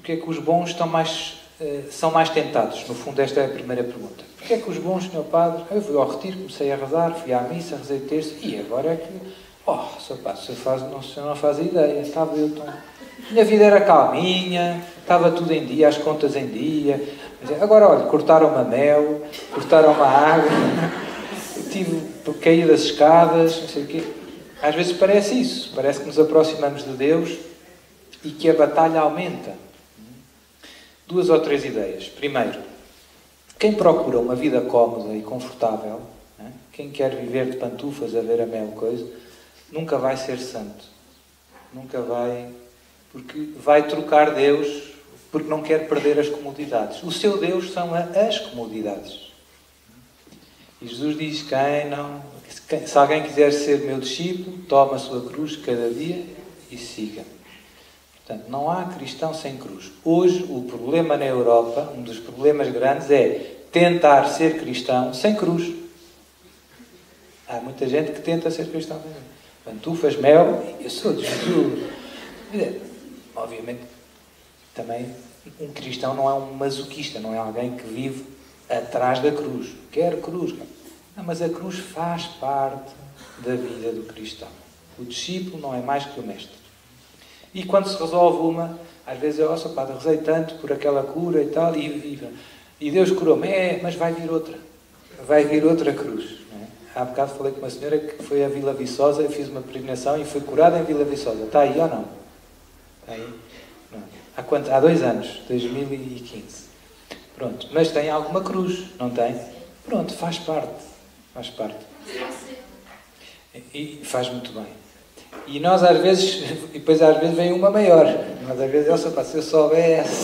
porque é que os bons são mais tentados? No fundo, esta é a primeira pergunta. Porque é que os bons, Sr. Padre, eu fui ao retiro, comecei a rezar, fui à missa, rezei o terço, e agora é que, Sr. Padre, o senhor não faz ideia, estava eu tão... Minha vida era calminha, estava tudo em dia, as contas em dia. Agora, olha, cortaram-me a mel, cortaram-me a água, caí das escadas, não sei o quê. Às vezes parece isso, parece que nos aproximamos de Deus e que a batalha aumenta. 2 ou 3 ideias. Primeiro, quem procura uma vida cómoda e confortável, quem quer viver de pantufas a ver a mel coisa, nunca vai ser santo. Nunca vai... Porque vai trocar Deus, porque não quer perder as comodidades. O seu Deus são as comodidades. E Jesus diz, se alguém quiser ser meu discípulo, toma a sua cruz cada dia e siga. Portanto, não há cristão sem cruz. Hoje, o problema na Europa, um dos problemas grandes é tentar ser cristão sem cruz. Há muita gente que tenta ser cristão sem cruz. Pantufas, mel, eu sou de Jesus. Obviamente, também, um cristão não é um masoquista, não é alguém que vive atrás da cruz. Quer cruz. Não, mas a cruz faz parte da vida do cristão. O discípulo não é mais que o mestre. E quando se resolve uma, às vezes eu, Sr. Padre, rezei tanto por aquela cura e tal, e Deus curou-me, mas vai vir outra. Vai vir outra cruz. Não é? Há bocado falei com uma senhora que foi a Vila Viçosa, eu fiz uma peregrinação e foi curada em Vila Viçosa. Está aí ou não? Aí? Não. Há 2 anos, 2015. Pronto, mas tem alguma cruz, não tem? Pronto, faz parte. E faz muito bem. E nós às vezes, depois às vezes vem uma maior. Mas às vezes, se eu soubesse...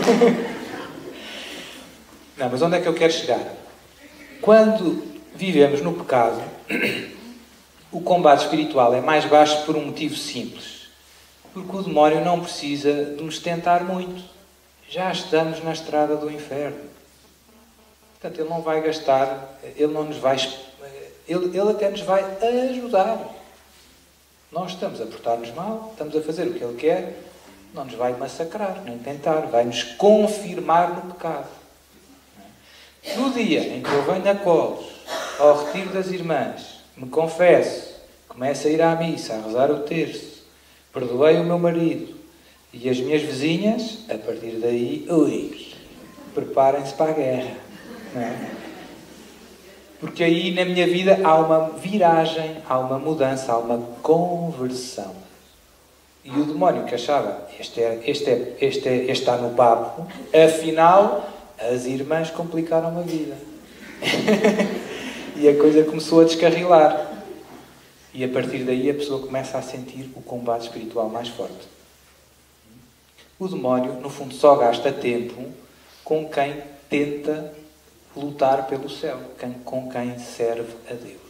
Não, mas onde é que eu quero chegar? Quando vivemos no pecado, o combate espiritual é mais baixo por um motivo simples. Porque o demónio não precisa de nos tentar muito. Já estamos na estrada do inferno. Portanto, ele não vai gastar, ele não nos vai... Ele até nos vai ajudar. Nós estamos a portar-nos mal, estamos a fazer o que ele quer, não nos vai massacrar, nem tentar, vai nos confirmar no pecado. No dia em que eu venho a Colos, ao retiro das irmãs, me confesso, começo a ir à missa, a rezar o terço, perdoei o meu marido e as minhas vizinhas, a partir daí, preparem-se para a guerra. Não é? Porque aí na minha vida há uma viragem, há uma mudança, há uma conversão. E o demónio que achava, este está no papo, afinal, as irmãs complicaram a vida. E a coisa começou a descarrilar. E a partir daí a pessoa começa a sentir o combate espiritual mais forte. O demónio, no fundo, só gasta tempo com quem tenta lutar pelo céu, com quem serve a Deus.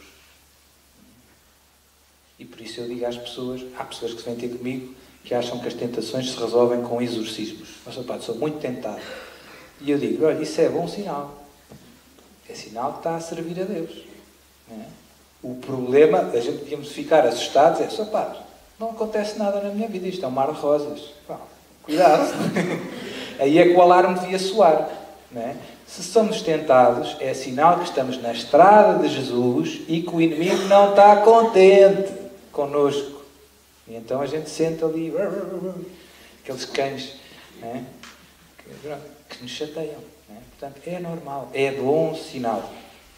E por isso eu digo às pessoas, há pessoas que vêm ter comigo que acham que as tentações se resolvem com exorcismos. Mas, Padre, sou muito tentado. E eu digo, olha, isso é bom sinal. É sinal que está a servir a Deus. Não é? O problema, a gente devíamos ficar assustados, é, Sr. Padre, não acontece nada na minha vida, isto é um mar de rosas. Pá, cuidado. Aí é que o alarme devia soar. Não é? Se somos tentados, é sinal que estamos na estrada de Jesus e que o inimigo não está contente connosco. E então a gente senta ali, aqueles cães, não é? Que nos chateiam. Não é? Portanto, é normal, é bom sinal.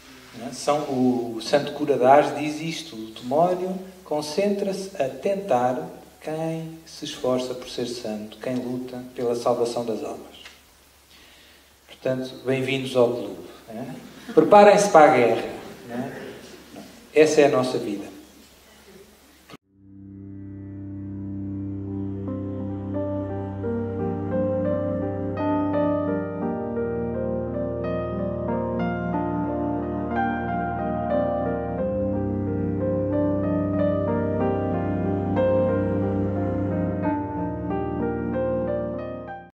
O Santo Cura de Ars diz isto: o demónio concentra-se a tentar quem se esforça por ser santo, quem luta pela salvação das almas. Portanto, bem-vindos ao clube. Preparem-se para a guerra. Essa é a nossa vida.